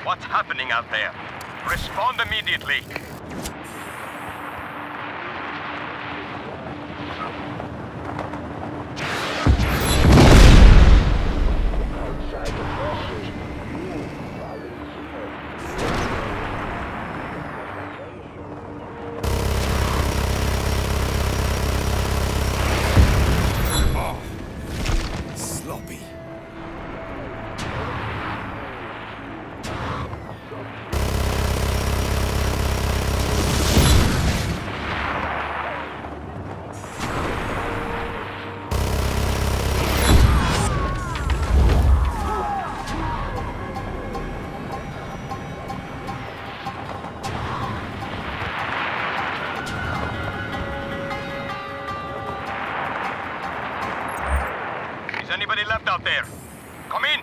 What's happening out there? Respond immediately. Anybody left out there? Come in!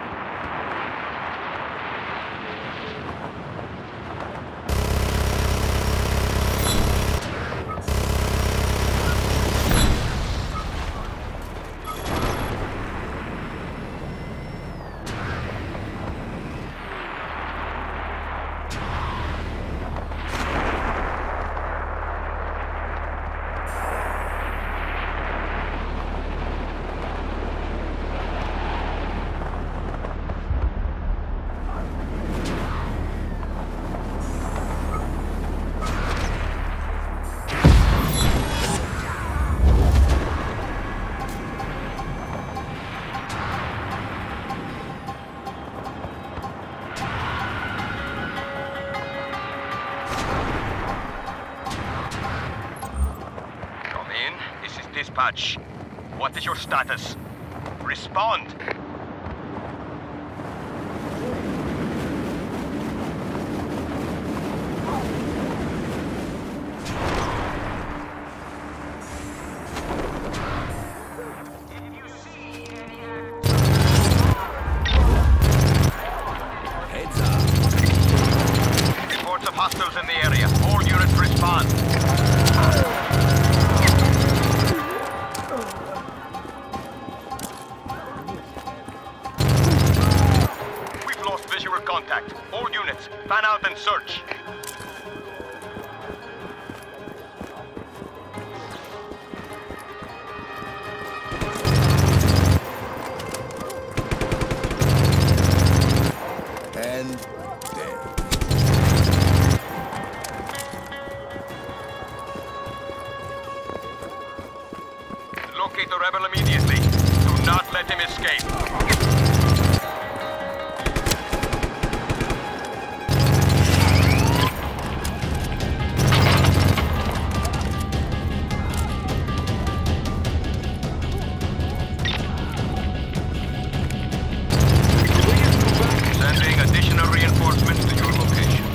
Dispatch. What is your status? Respond! Heads up. Reports of hostiles in the area. All units respond. Visual contact. All units, fan out and search. And dead. Locate the rebel immediately. Do not let him escape. Additional reinforcements to your location.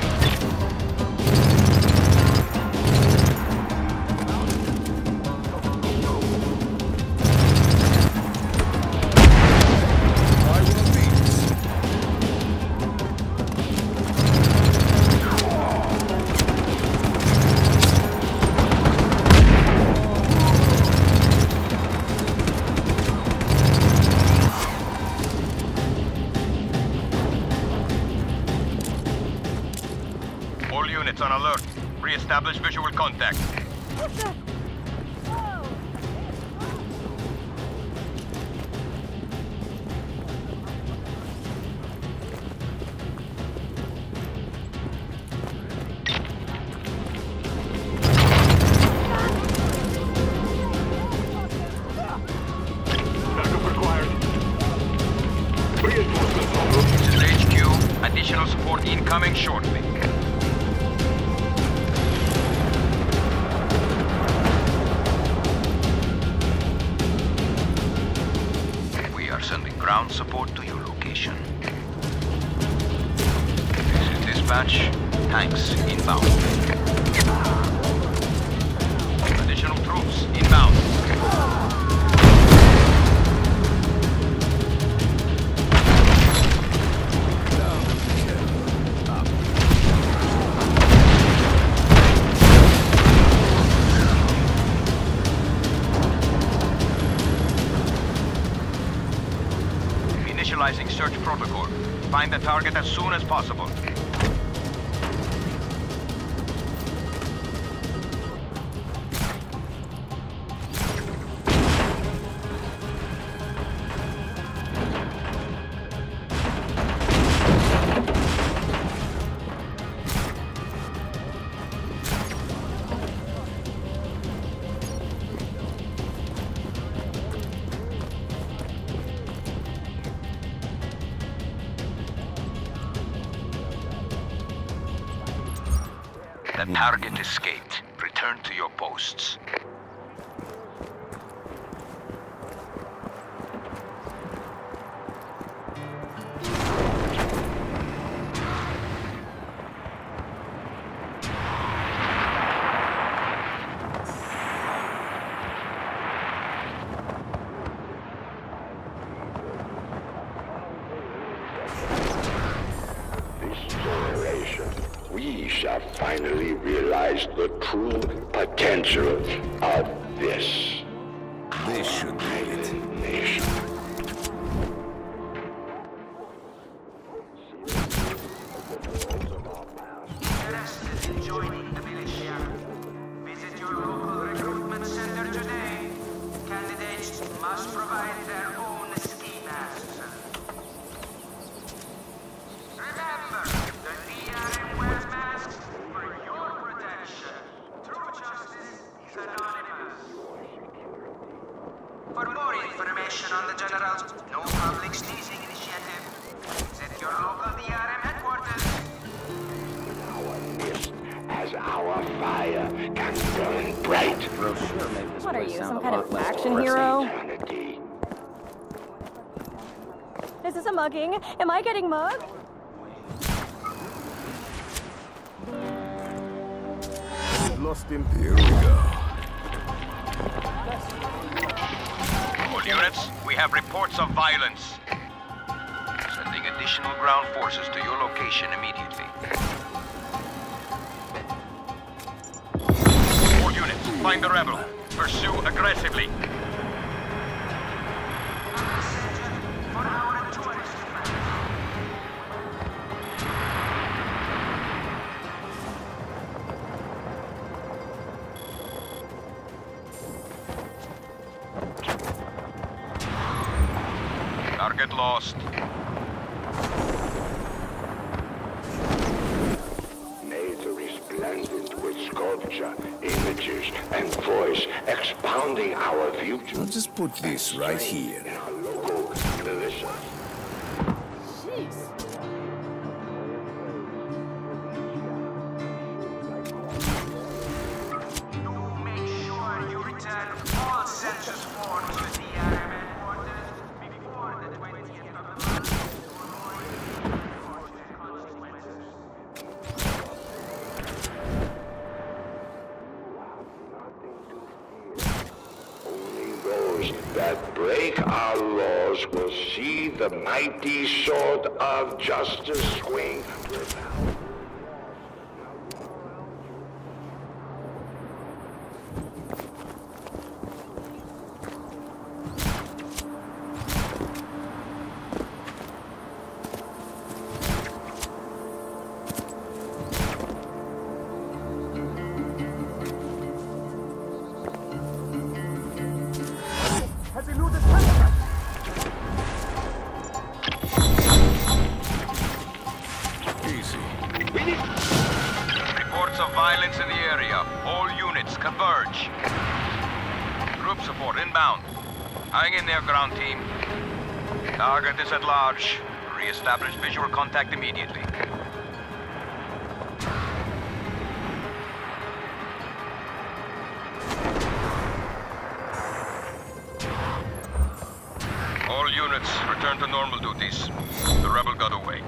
All units on alert. Re-establish visual contact. Backup required. Reinforcements en route. This is HQ. Additional support incoming shortly. Sending ground support to your location. This is dispatch. Tanks inbound. Additional troops inbound. Initializing search protocol. find the target as soon as possible. The target escaped. Return to your posts. We shall finally realize the true potential of this should be it. nation. Interested in joining the militia? Visit your local recruitment center today. Candidates must provide their own ski masks. Remember, the DRM wears masks for your protection. True justice is anonymous. For more information on the General's No Public Sneezing initiative, visit your local DRM headquarters. As our fire can burn bright. Well, sure, maybe this What are place you, sound some a kind lot of less action depressing. hero? Eternity. Is this a mugging? Am I getting mugged? Lost him. Here we go. All units, we have reports of violence. Sending additional ground forces to your location immediately. All units, find the rebel. Pursue aggressively. For our tourist friends. Target lost. Made resplendent with sculpture, images, and voice expounding our future. I'll just put this right here. In our local militia. Jeez. Do make sure you return all census forms to the DRM headquarters before the 20th of the month to avoid unfortunate consequences. Only those that break our laws will see the mighty sword of justice swing without. Easy. Reports of violence in the area. All units converge. Group support inbound. Hang in there, ground team. Target is at large. Re-establish visual contact immediately. All units, return to normal duties. The rebel got away.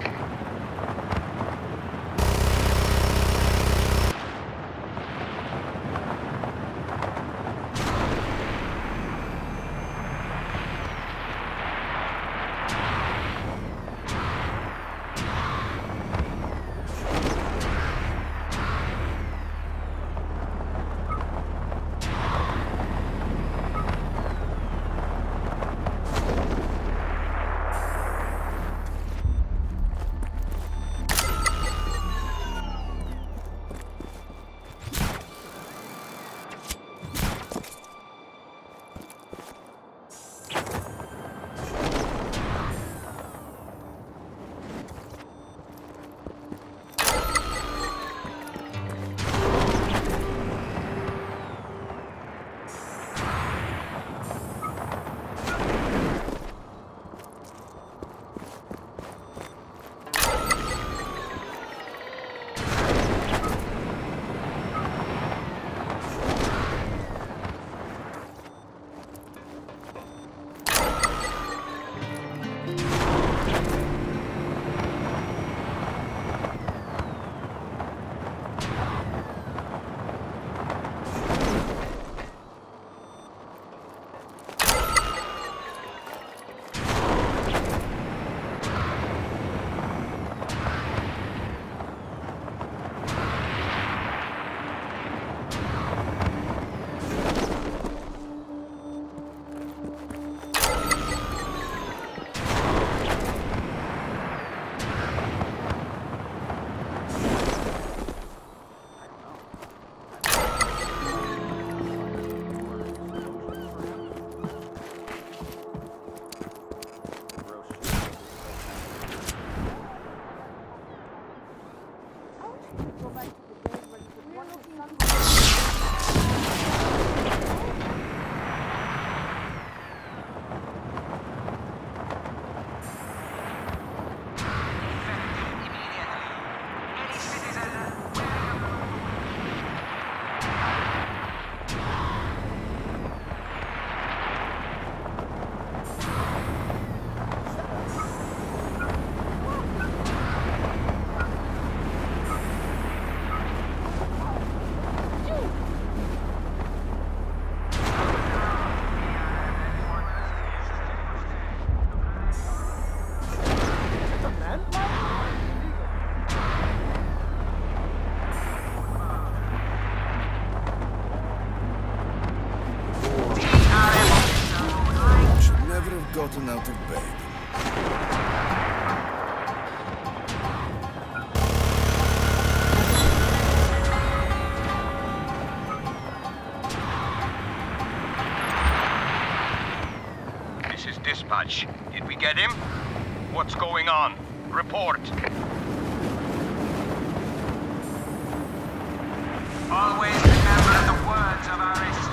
Sarge. Did we get him? What's going on? Report. Always remember the words of our